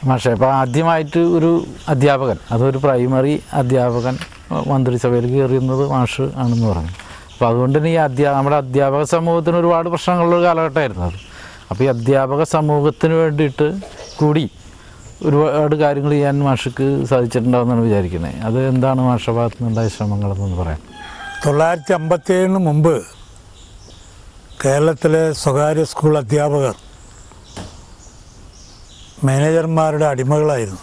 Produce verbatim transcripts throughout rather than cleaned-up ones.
മാഷേ, അപ്പോൾ ആദ്യമായിട്ട് ഒരു അധ്യാപകൻ, അതൊരു പ്രൈമറി അധ്യാപകൻ മന്ത്രിസഭയിൽ കയറിയുന്നത് മാഷ് ആണെന്ന് പറഞ്ഞു. അപ്പോൾ അതുകൊണ്ട് തന്നെ ഈ അധ്യാ നമ്മുടെ അധ്യാപക സമൂഹത്തിന് ഒരുപാട് പ്രശ്നങ്ങളുള്ള കാലഘട്ടമായിരുന്നു അത്. അപ്പോൾ ഈ അധ്യാപക സമൂഹത്തിന് വേണ്ടിയിട്ട് കൂടി ഒരുപാട് കാര്യങ്ങൾ ചെയ്യാൻ മാഷക്ക് സാധിച്ചിട്ടുണ്ടാവുമെന്നാണ് വിചാരിക്കുന്നത്. അത് എന്താണ് മാഷ ഭാഗത്തു നിന്നുണ്ടായ ശ്രമങ്ങളെന്നൊന്ന് പറയാം. തൊള്ളായിരത്തി അമ്പത്തി ഏഴിന് മുമ്പ് കേരളത്തിലെ സ്വകാര്യ സ്കൂൾ അധ്യാപകർ മാനേജർമാരുടെ അടിമകളായിരുന്നു.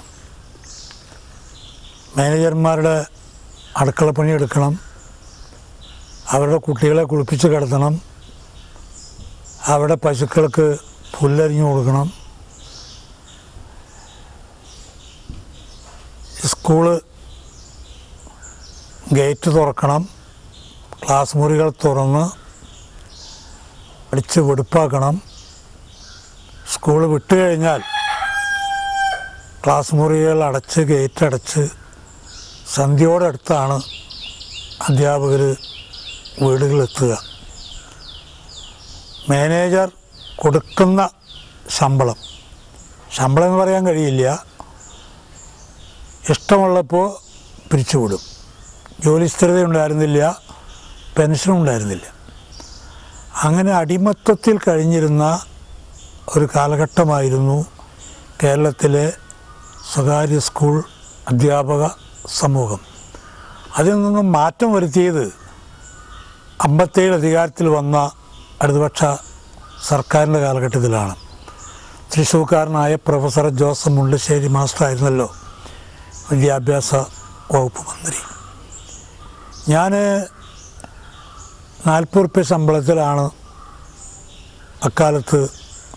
മാനേജർമാരുടെ അടുക്കളപ്പണി എടുക്കണം, അവരുടെ കുട്ടികളെ കുളിപ്പിച്ച് കിടത്തണം, അവരുടെ പശുക്കൾക്ക് പുല്ലരിഞ്ഞു കൊടുക്കണം, സ്കൂള് ഗേറ്റ് തുറക്കണം, ക്ലാസ് മുറികൾ തുറന്ന് അടിച്ച് വെടുപ്പാക്കണം. സ്കൂൾ വിട്ട് കഴിഞ്ഞാൽ ക്ലാസ് മുറികൾ അടച്ച് ഗേറ്റ് അടച്ച് സന്ധ്യയോടടുത്താണ് അധ്യാപകർ വീടുകളിലെത്തുക. മാനേജർ കൊടുക്കുന്ന ശമ്പളം ശമ്പളം എന്ന് പറയാൻ കഴിയില്ല, ഇഷ്ടമുള്ളപ്പോൾ പിരിച്ചുവിടും. ജോലി സ്ഥിരത ഉണ്ടായിരുന്നില്ല, പെൻഷനും ഉണ്ടായിരുന്നില്ല. അങ്ങനെ അടിമത്വത്തിൽ കഴിഞ്ഞിരുന്ന ഒരു കാലഘട്ടമായിരുന്നു കേരളത്തിലെ സ്വകാര്യ സ്കൂൾ അധ്യാപക സമൂഹം. അതിൽ നിന്നും മാറ്റം വരുത്തിയത് അമ്പത്തേഴ് അധികാരത്തിൽ വന്ന ഇടതുപക്ഷ സർക്കാരിൻ്റെ കാലഘട്ടത്തിലാണ്. തൃശ്ശൂർക്കാരനായ പ്രൊഫസർ ജോസഫ് മുണ്ടശ്ശേരി മാസ്റ്ററായിരുന്നല്ലോ വിദ്യാഭ്യാസ വകുപ്പ് മന്ത്രി. ഞാൻ നാൽപ്പത് റുപ്യ ശമ്പളത്തിലാണ് അക്കാലത്ത്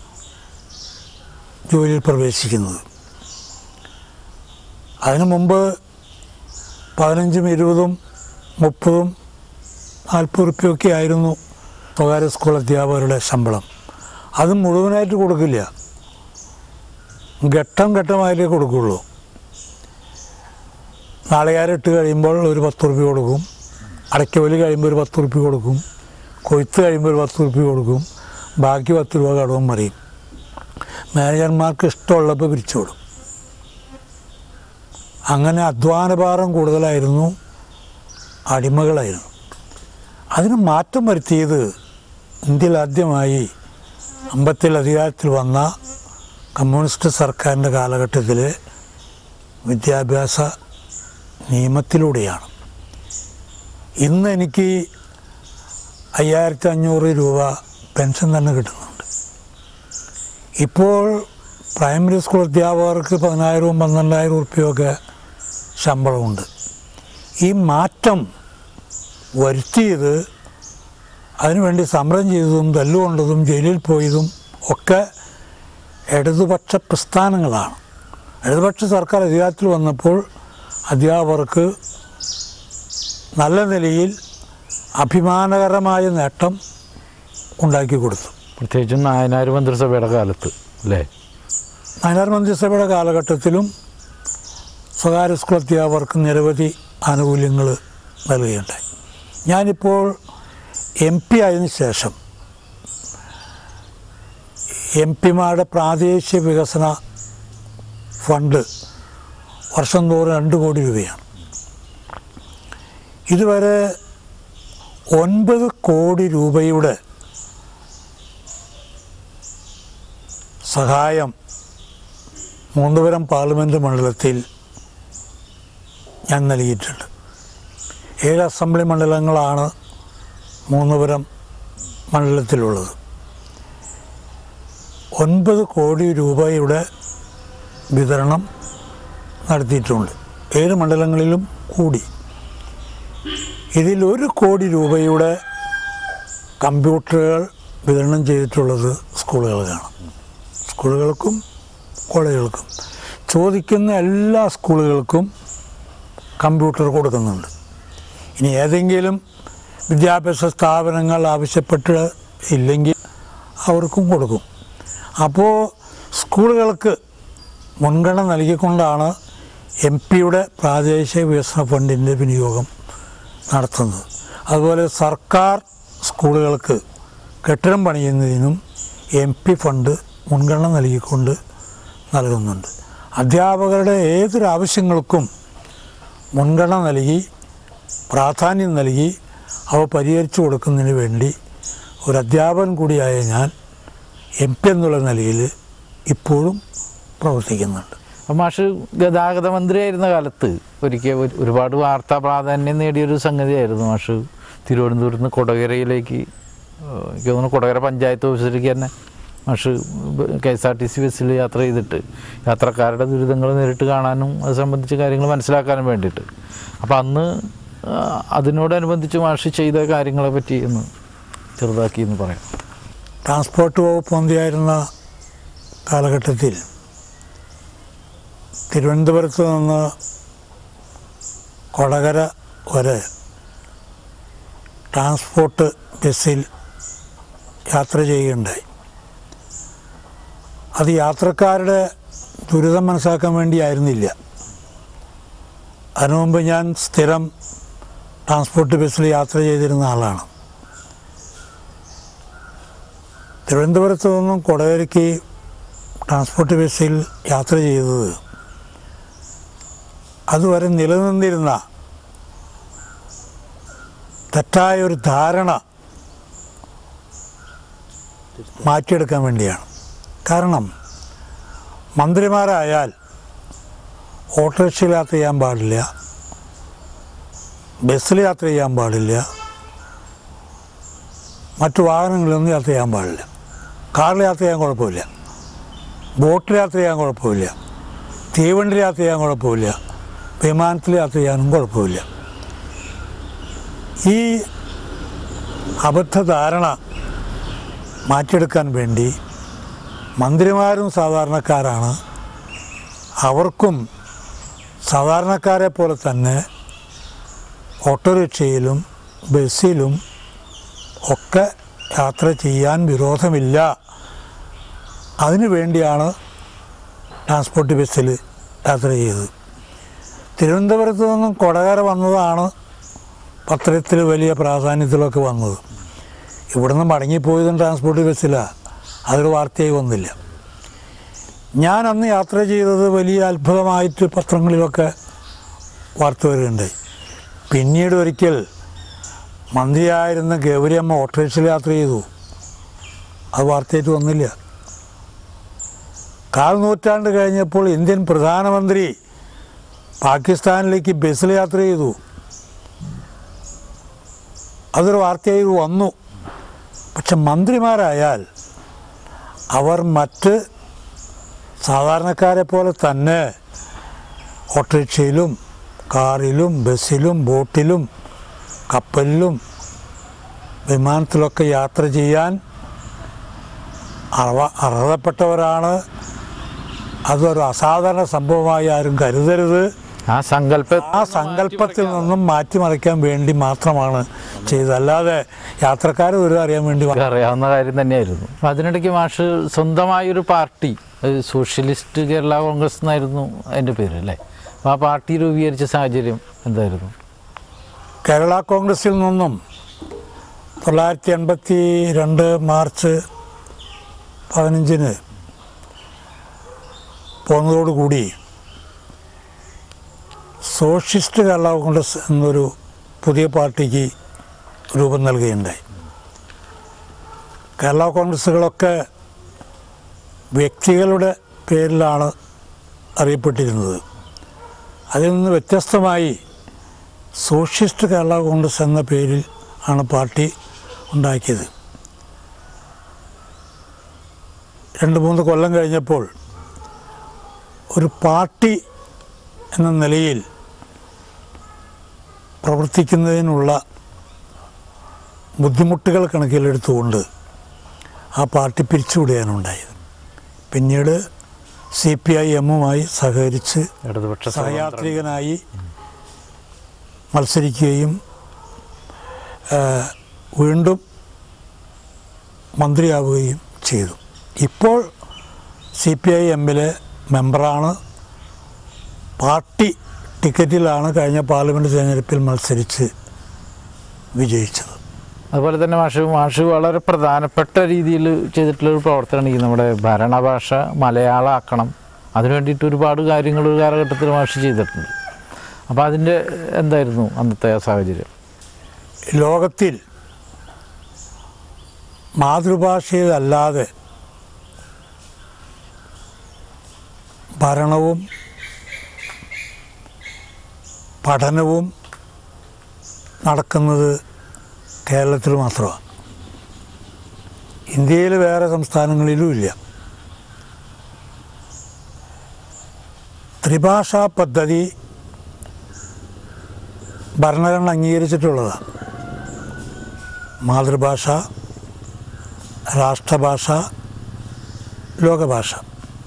ജോലിയിൽ പ്രവേശിക്കുന്നത്. അതിനു മുമ്പ് പതിനഞ്ചും ഇരുപതും മുപ്പതും നാൽപ്പത് റുപ്യൊക്കെ ആയിരുന്നു സ്വകാര്യ സ്കൂൾ അധ്യാപകരുടെ ശമ്പളം. അത് മുഴുവനായിട്ട് കൊടുക്കില്ല, ഘട്ടം ഘട്ടമായിട്ടേ കൊടുക്കുകയുള്ളൂ. നാളികേരം കഴിയുമ്പോൾ ഒരു പത്ത് റുപ്യ കൊടുക്കും, അടയ്ക്കവലി കഴിയുമ്പോൾ ഒരു പത്ത് റുപ്യ കൊടുക്കും, കൊയ്ത്ത് കഴിയുമ്പോൾ ഒരു പത്ത് റുപ്യ കൊടുക്കും, ബാക്കി പത്ത് രൂപ കടവും മറിയും. മാനേജർമാർക്ക് ഇഷ്ടമുള്ളപ്പോൾ പിരിച്ചുവിടും. അങ്ങനെ അധ്വാനഭാരം കൂടുതലായിരുന്നു, അടിമകളായിരുന്നു. അതിന് മാറ്റം വരുത്തിയത് ഇന്ത്യയിൽ ആദ്യമായി അമ്പത്തിൽ അധികാരത്തിൽ വന്ന കമ്മ്യൂണിസ്റ്റ് സർക്കാരിൻ്റെ കാലഘട്ടത്തിലെ വിദ്യാഭ്യാസ നിയമത്തിലൂടെയാണ്. ഇന്ന് എനിക്ക് അയ്യായിരത്തി അഞ്ഞൂറ് രൂപ പെൻഷൻ തന്നെ കിട്ടുന്നുണ്ട്. ഇപ്പോൾ പ്രൈമറി സ്കൂൾ അധ്യാപകർക്ക് പതിനായിരവും പന്ത്രണ്ടായിരം റുപ്യൊക്കെ ശമ്പളമുണ്ട്. ഈ മാറ്റം വരുത്തിയത്, അതിനുവേണ്ടി സമരം ചെയ്തതും തല്ലുകൊണ്ടതും ജയിലിൽ പോയതും ഒക്കെ ഇടതുപക്ഷ പ്രസ്ഥാനങ്ങളാണ്. ഇടതുപക്ഷ സർക്കാർ അധികാരത്തിൽ വന്നപ്പോൾ അധ്യാപകർക്ക് നല്ല നിലയിൽ അഭിമാനകരമായ നേട്ടം ഉണ്ടാക്കി കൊടുത്തു. പ്രത്യേകിച്ചും നായനാർ മന്ത്രിസഭയുടെ കാലത്ത് അല്ലേ? നായനാർ മന്ത്രിസഭയുടെ കാലഘട്ടത്തിലും സ്വകാര്യ സ്കൂൾ അധ്യാപകർക്ക് നിരവധി ആനുകൂല്യങ്ങൾ നൽകുകയുണ്ടായി. ഞാനിപ്പോൾ എം പി ആയതിനു ശേഷം എം പിമാരുടെ പ്രാദേശിക വികസന ഫണ്ട് വർഷം തോറും രണ്ട് കോടി രൂപയാണ്. ഇതുവരെ ഒൻപത് കോടി രൂപയുടെ സഹായം മൂന്നുപുരം പാർലമെൻറ്റ് മണ്ഡലത്തിൽ ഞാൻ നൽകിയിട്ടുണ്ട്. ഏഴ് അസംബ്ലി മണ്ഡലങ്ങളാണ് മൂന്നുപുരം മണ്ഡലത്തിലുള്ളത്. ഒൻപത് കോടി രൂപയുടെ വിതരണം നടത്തിയിട്ടുണ്ട്, ഏഴ് മണ്ഡലങ്ങളിലും കൂടി. ഇതിൽ ഒരു കോടി രൂപയുടെ കമ്പ്യൂട്ടറുകൾ വിതരണം ചെയ്തിട്ടുള്ളത് സ്കൂളുകൾക്കാണ്. സ്കൂളുകൾക്കും കോളേജുകൾക്കും ചോദിക്കുന്ന എല്ലാ സ്കൂളുകൾക്കും കമ്പ്യൂട്ടർ കൊടുക്കുന്നുണ്ട്. ഇനി ഏതെങ്കിലും വിദ്യാഭ്യാസ സ്ഥാപനങ്ങൾ ആവശ്യപ്പെട്ട് ഇല്ലെങ്കിൽ അവർക്കും കൊടുക്കും. അപ്പോൾ സ്കൂളുകൾക്ക് മുൻഗണന നൽകിക്കൊണ്ടാണ് എം പിയുടെ പ്രാദേശിക വികസന ഫണ്ടിൻ്റെ വിനിയോഗം നടത്തുന്നത്. അതുപോലെ സർക്കാർ സ്കൂളുകൾക്ക് കെട്ടിടം പണിയുന്നതിനും എം പി ഫണ്ട് മുൻഗണന നൽകിക്കൊണ്ട് നൽകുന്നുണ്ട്. അധ്യാപകരുടെ ഏതൊരാവശ്യങ്ങൾക്കും മുൻഗണന നൽകി പ്രാധാന്യം നൽകി അവ പരിഹരിച്ചു കൊടുക്കുന്നതിന് വേണ്ടി ഒരു അധ്യാപകൻ കൂടിയായ ഞാൻ എം പി എന്നുള്ള നിലയിൽ ഇപ്പോഴും പ്രവർത്തിക്കുന്നുണ്ട്. അപ്പം മാഷ് ഗതാഗത മന്ത്രിയായിരുന്ന കാലത്ത് ഒരിക്കൽ ഒരുപാട് വാർത്താ പ്രാധാന്യം നേടിയൊരു സംഗതിയായിരുന്നു മാഷ് തിരുവനന്തപുരത്ത് നിന്ന് കൊടകരയിലേക്ക്, എനിക്ക് തോന്നുന്നു കൊടകര പഞ്ചായത്ത് ഓഫീസിലേക്ക് തന്നെ മാഷ് K S R T C ബസ്സിൽ യാത്ര ചെയ്തിട്ട് യാത്രക്കാരുടെ ദുരിതങ്ങൾ നേരിട്ട് കാണാനും അത് സംബന്ധിച്ച കാര്യങ്ങൾ മനസ്സിലാക്കാനും വേണ്ടിയിട്ട്. അപ്പം അന്ന് അതിനോടനുബന്ധിച്ച് മാഷ് ചെയ്ത കാര്യങ്ങളെ പറ്റി ഒന്ന് ചെറുതാക്കി എന്ന് പറയാം. ട്രാൻസ്പോർട്ട് വകുപ്പ് മന്ത്രിയായിരുന്ന കാലഘട്ടത്തിൽ തിരുവനന്തപുരത്ത് നിന്ന് കൊടകര വരെ ട്രാൻസ്പോർട്ട് ബസ്സിൽ യാത്ര ചെയ്യുകയുണ്ടായി. അത് യാത്രക്കാരുടെ ദുരിതം മനസ്സിലാക്കാൻ വേണ്ടിയായിരുന്നില്ല. അതിനു മുമ്പ് ഞാൻ സ്ഥിരം ട്രാൻസ്പോർട്ട് ബസ്സിൽ യാത്ര ചെയ്തിരുന്ന ആളാണ്. തിരുവനന്തപുരത്ത് നിന്നും കൊടകരയ്ക്ക് ട്രാൻസ്പോർട്ട് ബസ്സിൽ യാത്ര ചെയ്തത് അതുവരെ നിലനിന്നിരുന്ന തെറ്റായൊരു ധാരണ മാറ്റിയെടുക്കാൻ വേണ്ടിയാണ്. കാരണം മന്ത്രിമാരായാൽ ഓട്ടോറിക്ഷയിൽ യാത്ര ചെയ്യാൻ പാടില്ല, ബസ്സിൽ യാത്ര ചെയ്യാൻ പാടില്ല, മറ്റു വാഹനങ്ങളിലൊന്നും യാത്ര ചെയ്യാൻ പാടില്ല. കാറിൽ യാത്ര ചെയ്യാൻ കുഴപ്പമില്ല, ബോട്ടിൽ യാത്ര ചെയ്യാൻ കുഴപ്പമില്ല, തീവണ്ടിയിൽ യാത്ര ചെയ്യാൻ കുഴപ്പമില്ല, വിമാനത്തിൽ യാത്ര ചെയ്യാനും കുഴപ്പമില്ല. ഈ അബദ്ധധാരണ മാറ്റിയെടുക്കാൻ വേണ്ടി മന്ത്രിമാരും സാധാരണക്കാരാണ്, അവർക്കും സാധാരണക്കാരെ പോലെ തന്നെ ഓട്ടോറിക്ഷയിലും ബസ്സിലും ഒക്കെ യാത്ര ചെയ്യാൻ വിരോധമില്ല. അതിനു വേണ്ടിയാണ് ട്രാൻസ്പോർട്ട് ബസ്സിൽ യാത്ര ചെയ്തത്. തിരുവനന്തപുരത്ത് നിന്നും കൊടകര വന്നതാണ് പത്രത്തിൽ വലിയ പ്രാധാന്യത്തിലൊക്കെ വന്നത്. ഇവിടുന്ന് മടങ്ങിപ്പോയതും ട്രാൻസ്പോർട്ട് ബസ്സിലാണ്, അതൊരു വാർത്തയായി വന്നില്ല. ഞാൻ അന്ന് യാത്ര ചെയ്തത് വലിയ അത്ഭുതമായിട്ട് പത്രങ്ങളിലൊക്കെ വാർത്ത വരികയുണ്ടായി. പിന്നീട് ഒരിക്കൽ മന്ത്രിയായിരുന്ന ഗൗരിയമ്മ ഓട്ടോറിക്ഷയിൽ യാത്ര ചെയ്തു, അത് വാർത്തയായിട്ട് വന്നില്ല. കാൽ നൂറ്റാണ്ട് കഴിഞ്ഞപ്പോൾ ഇന്ത്യൻ പ്രധാനമന്ത്രി പാകിസ്ഥാനിലേക്ക് ബസ്സിൽ യാത്ര ചെയ്തു, അതൊരു വാർത്തയായി വന്നു. പക്ഷെ മന്ത്രിമാരായാൽ അവർ മറ്റ് സാധാരണക്കാരെ പോലെ തന്നെ ഓട്ടോറിക്ഷയിലും കാറിലും ബസ്സിലും ബോട്ടിലും കപ്പലിലും വിമാനത്തിലൊക്കെ യാത്ര ചെയ്യാൻ അർഹ അർഹതപ്പെട്ടവരാണ്. അതൊരു അസാധാരണ സംഭവമായി ആരും കരുതരുത്. ആ സങ്കല്പ ആ സങ്കല്പത്തിൽ നിന്നും മാറ്റിമറിക്കാൻ വേണ്ടി മാത്രമാണ് ചെയ്തത്, അല്ലാതെ യാത്രക്കാർ ഒരു അറിയാൻ വേണ്ടി അറിയാവുന്ന കാര്യം തന്നെയായിരുന്നു. അപ്പം അതിനിടയ്ക്ക് മാഷ് സ്വന്തമായൊരു പാർട്ടി, സോഷ്യലിസ്റ്റ് കേരള കോൺഗ്രസ് എന്നായിരുന്നു അതിൻ്റെ പേര് അല്ലേ? അപ്പോൾ ആ പാർട്ടി രൂപീകരിച്ച സാഹചര്യം എന്തായിരുന്നു? കേരള കോൺഗ്രസിൽ നിന്നും തൊള്ളായിരത്തി എൺപത്തി രണ്ട് മാർച്ച് പതിനഞ്ചിന് പോന്നതോടുകൂടി സോഷ്യലിസ്റ്റ് കേരള കോൺഗ്രസ് എന്നൊരു പുതിയ പാർട്ടിക്ക് രൂപം നൽകുകയുണ്ടായി. കേരള കോൺഗ്രസ്സുകളൊക്കെ വ്യക്തികളുടെ പേരിലാണ് അറിയപ്പെട്ടിരുന്നത്. അതിൽ നിന്ന് വ്യത്യസ്തമായി സോഷ്യലിസ്റ്റ് കേരള കോൺഗ്രസ് എന്ന പേരിൽ ആണ് പാർട്ടി ഉണ്ടാക്കിയത്. രണ്ട് മൂന്ന് കൊല്ലം കഴിഞ്ഞപ്പോൾ ഒരു പാർട്ടി എന്ന നിലയിൽ പ്രവർത്തിക്കുന്നതിനുള്ള ബുദ്ധിമുട്ടുകൾ കണക്കിലെടുത്തുകൊണ്ട് ആ പാർട്ടി പിരിച്ചുവിടുകയാണുണ്ടായത്. പിന്നീട് സി പി ഐ എമ്മുമായി സഹകരിച്ച് സഹയാത്രികനായി മത്സരിക്കുകയും വീണ്ടും മന്ത്രിയാവുകയും ചെയ്തു. ഇപ്പോൾ സി പി ഐ എമ്മിലെ മെമ്പറാണ്. പാർട്ടി ടിക്കറ്റിലാണ് കഴിഞ്ഞ പാർലമെൻറ്റ് തിരഞ്ഞെടുപ്പിൽ മത്സരിച്ച് വിജയിച്ചത്. അതുപോലെ തന്നെ മാഷ് മാഷ് വളരെ പ്രധാനപ്പെട്ട രീതിയിൽ ചെയ്തിട്ടുള്ളൊരു പ്രവർത്തനമാണ് ഈ നമ്മുടെ ഭരണഭാഷ മലയാളമാക്കണം അതിനു വേണ്ടിയിട്ട് ഒരുപാട് കാര്യങ്ങൾ ഒരു കാലഘട്ടത്തിൽ മാഷ് ചെയ്തിട്ടുണ്ട്. അപ്പോൾ അതിൻ്റെ എന്തായിരുന്നു അന്നത്തെ സാഹചര്യം? ലോകത്തിൽ മാതൃഭാഷയിലല്ലാതെ ഭരണവും പഠനവും നടക്കുന്നത് കേരളത്തിൽ മാത്രമാണ്. ഇന്ത്യയിൽ വേറെ സംസ്ഥാനങ്ങളിലും ഇല്ല. ത്രിഭാഷാ പദ്ധതി ഭരണഘടന അംഗീകരിച്ചിട്ടുള്ളതാണ്. മാതൃഭാഷ, രാഷ്ട്രഭാഷ, ലോകഭാഷ.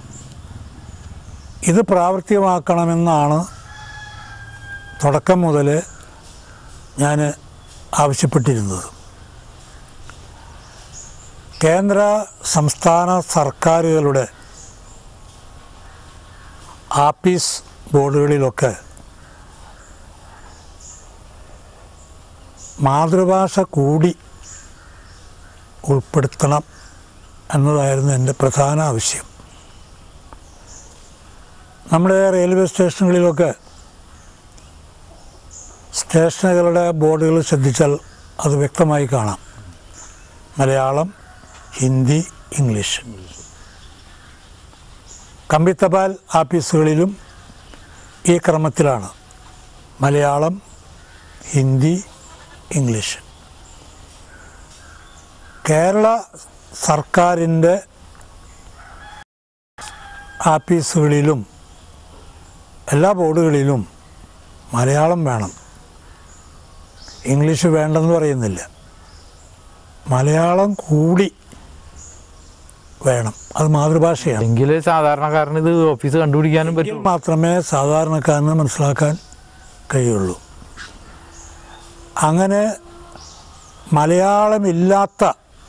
ഇത് പ്രാവർത്തികമാക്കണമെന്നാണ് തുടക്കം മുതൽ ഞാൻ ആവശ്യപ്പെട്ടിരുന്നത്. കേന്ദ്ര സംസ്ഥാന സർക്കാരുകളുടെ ആപ്പീസ് ബോർഡുകളിലൊക്കെ മാതൃഭാഷ കൂടി ഉൾപ്പെടുത്തണം എന്നതായിരുന്നു എൻ്റെ പ്രധാന ആവശ്യം. നമ്മുടെ റെയിൽവേ സ്റ്റേഷനുകളിലൊക്കെ സ്റ്റേഷനുകളുടെ ബോർഡുകൾ ശ്രദ്ധിച്ചാൽ അത് വ്യക്തമായി കാണാം. മലയാളം, ഹിന്ദി, ഇംഗ്ലീഷ്. കമ്പിത്തപാൽ ആഫീസുകളിലും ഈ ക്രമത്തിലാണ്: മലയാളം, ഹിന്ദി, ഇംഗ്ലീഷ്. കേരള സർക്കാരിൻ്റെ ആഫീസുകളിലും എല്ലാ ബോർഡുകളിലും മലയാളം വേണം, ഇംഗ്ലീഷ് വേണ്ടെന്ന് പറയുന്നില്ല. മലയാളം കൂടി വേണം. അത് മാതൃഭാഷയാണ്. എങ്കിൽ സാധാരണക്കാരന് ഇത് ഓഫീസ് കണ്ടുപിടിക്കാനും പറ്റും. മാത്രമേ സാധാരണക്കാരന് മനസ്സിലാക്കാൻ കഴിയുള്ളൂ. അങ്ങനെ മലയാളമില്ലാത്ത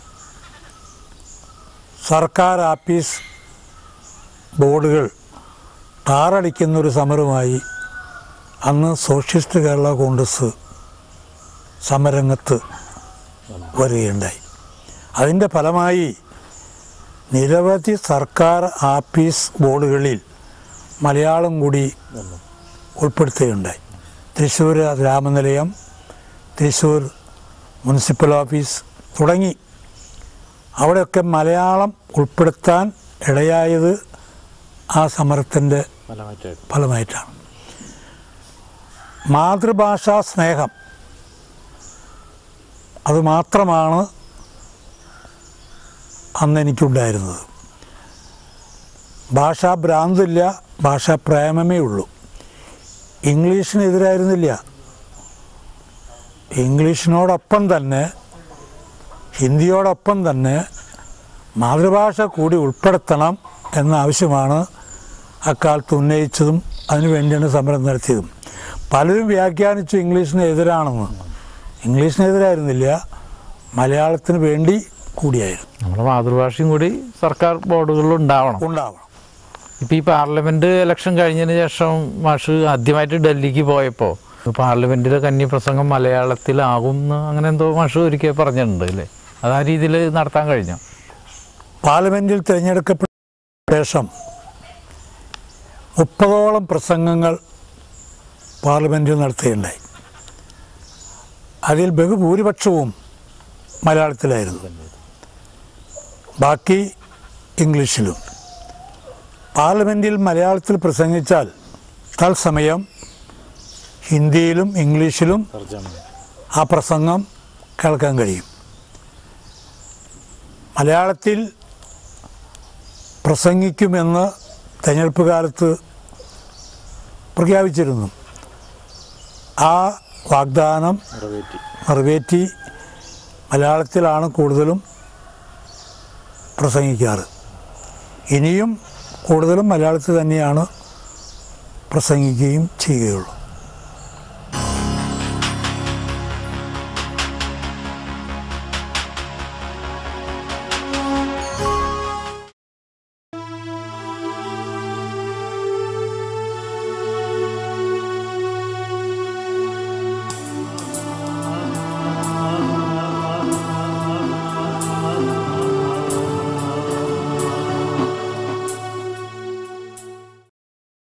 സർക്കാർ ആഫീസ് ബോർഡുകൾ ടാറടിക്കുന്നൊരു സമരമായി അന്ന് സോഷ്യലിസ്റ്റ് കേരള കോൺഗ്രസ് സമരരംഗത്ത് വരികയുണ്ടായി. അതിൻ്റെ ഫലമായി നിരവധി സർക്കാർ ആഫീസ് ബോർഡുകളിൽ മലയാളം കൂടി ഉൾപ്പെടുത്തുകയുണ്ടായി. തൃശ്ശൂർ ഗ്രാമനിലയം, തൃശ്ശൂർ മുനിസിപ്പൽ ഓഫീസ് തുടങ്ങി അവിടെയൊക്കെ മലയാളം ഉൾപ്പെടുത്താൻ ഇടയായത് ആ സമരത്തിൻ്റെ ഫലമായിട്ടാണ്. മാതൃഭാഷാ സ്നേഹം അതുമാത്രമാണ് അന്ന് എനിക്കുണ്ടായിരുന്നത്. ഭാഷാ ഭ്രാന്തില്ല, ഭാഷാ പ്രേമമേ ഉള്ളൂ. ഇംഗ്ലീഷിനെതിരായിരുന്നില്ല. ഇംഗ്ലീഷിനോടൊപ്പം തന്നെ ഹിന്ദിയോടൊപ്പം തന്നെ മാതൃഭാഷ കൂടി ഉൾപ്പെടുത്തണം എന്ന ആവശ്യമാണ് അക്കാലത്ത് ഉന്നയിച്ചതും അതിനു വേണ്ടിയാണ് സമരം നടത്തിയതും. പലരും വ്യാഖ്യാനിച്ചു ഇംഗ്ലീഷിന് എതിരാണെന്ന്. ഇംഗ്ലീഷിനെതിരായിരുന്നില്ല, മലയാളത്തിന് വേണ്ടി കൂടിയായിരുന്നു. നമ്മുടെ മാതൃഭാഷയും കൂടി സർക്കാർ ബോർഡുകളിൽ ഉണ്ടാവണം ഉണ്ടാവണം ഇപ്പോൾ ഈ പാർലമെൻറ്റ് ഇലക്ഷൻ കഴിഞ്ഞതിന് ശേഷം മാഷ് ആദ്യമായിട്ട് ഡൽഹിക്ക് പോയപ്പോൾ പാർലമെൻറ്റിലെ കന്യപ്രസംഗം മലയാളത്തിലാകും എന്ന് അങ്ങനെ എന്തോ മാഷ് ഒരിക്കൽ പറഞ്ഞിട്ടുണ്ട് അല്ലേ? അത് ആ രീതിയിൽ നടത്താൻ കഴിഞ്ഞോ? പാർലമെൻറ്റിൽ തിരഞ്ഞെടുക്കപ്പെട്ട ശേഷം മുപ്പതോളം പ്രസംഗങ്ങൾ പാർലമെൻറ്റിൽ നടത്തുകയുണ്ടായി. അതിൽ ബഹുഭൂരിപക്ഷവും മലയാളത്തിലായിരുന്നു, ബാക്കി ഇംഗ്ലീഷിലും. പാർലമെൻറ്റിൽ മലയാളത്തിൽ പ്രസംഗിച്ചാൽ തത്സമയം ഹിന്ദിയിലും ഇംഗ്ലീഷിലും ആ പ്രസംഗം കേൾക്കാൻ കഴിയും. മലയാളത്തിൽ പ്രസംഗിക്കുമെന്ന് തെരഞ്ഞെടുപ്പ് കാലത്ത് പ്രഖ്യാപിച്ചിരുന്നു. ആ വാഗ്ദാനം നിറവേറ്റി മലയാളത്തിലാണ് കൂടുതലും പ്രസംഗിക്കാറ്. ഇനിയും കൂടുതലും മലയാളത്തിൽ തന്നെയാണ് പ്രസംഗിക്കുകയും ചെയ്യുകയുള്ളൂ.